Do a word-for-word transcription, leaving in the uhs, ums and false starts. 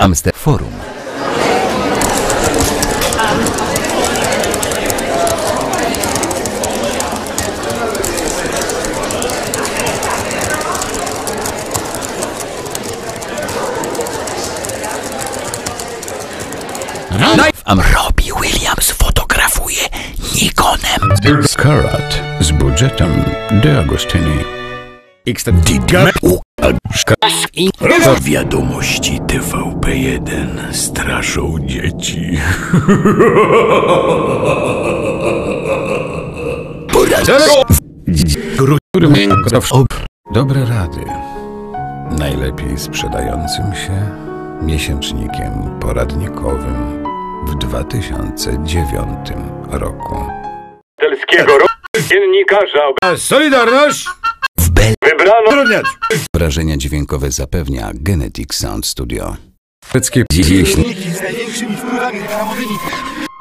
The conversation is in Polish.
Amsterdam Forum. Am Robbie Williams fotografuje Nikonem. Karat z budżetem De Agostini. Wiadomości T V P jeden straszą dzieci. Dobre rady. Najlepiej sprzedającym się miesięcznikiem poradnikowym w dwa tysiące dziewiątym roku. Telskiego dziennikarza Solidarność! W Bel wybrano Wrażenia dźwiękowe zapewnia Genetic Sound Studio. Jeśli z największymi wpływami reklamowymi.